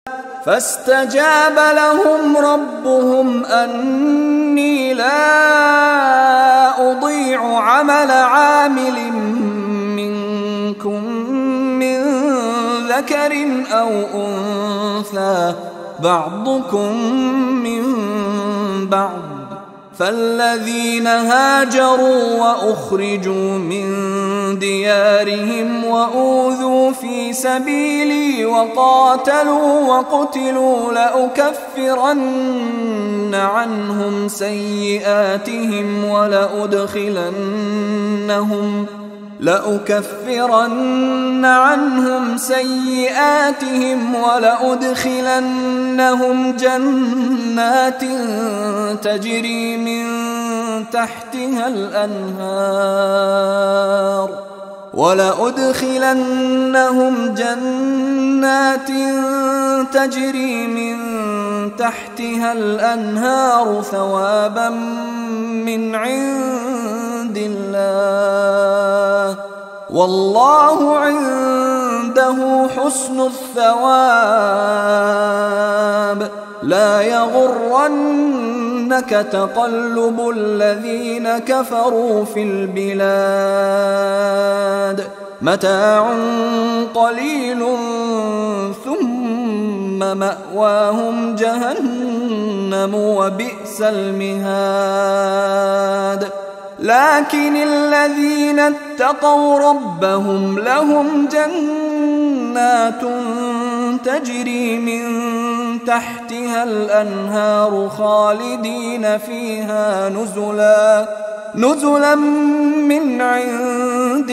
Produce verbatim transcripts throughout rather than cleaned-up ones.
فاستجاب لهم ربهم أني لا أضيع عمل عامل منكم من ذكر أو أنثى بعضكم من بعض، فالذين هاجروا وأخرجوا من ديارهم وأوذوا في سبيلي وقاتلوا وقتلوا لأكفرن عنهم سيئاتهم ولأدخلنهم لأكفرن عنهم سيئاتهم ولأدخلنهم جنات تجري من تحتها الأنهار ولأدخلنهم جنات تجري من تحتها الأنهار ثوابا من عند الله والله عنده حسن الثواب. لا يغرنك تقلب الذين كفروا في البلاد، متاع قليل ثم مأواهم جهنم وبئس المهاد. لكن الذين اتقوا ربهم لهم جنات تجري من تحتها الأنهار خالدين فيها نزلا نزلا من عند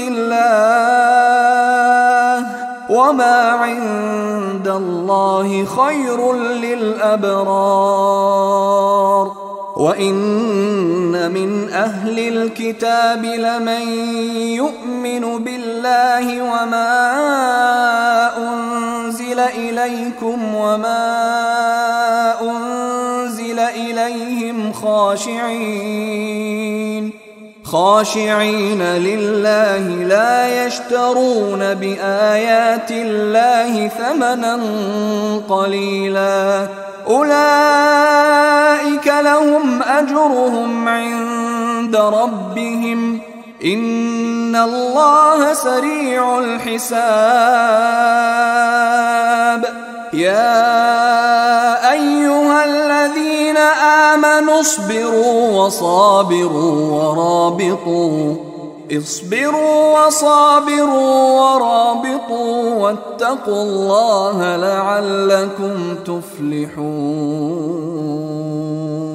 الله وما عند الله خير للأبرار. وإن من أهل الكتاب لمن يؤمن بالله وما أنزل إليكم وما أنزل إليهم خاشعين خاشعين لله لا يشترون بآيات الله ثمنا قليلا، أولئك لهم أجرهم عند ربهم إن الله سريع الحساب. يا أيها الذين آمنوا اصبروا وصابروا ورابطوا اصبروا وصابروا ورابطوا واتقوا الله لعلكم تفلحون.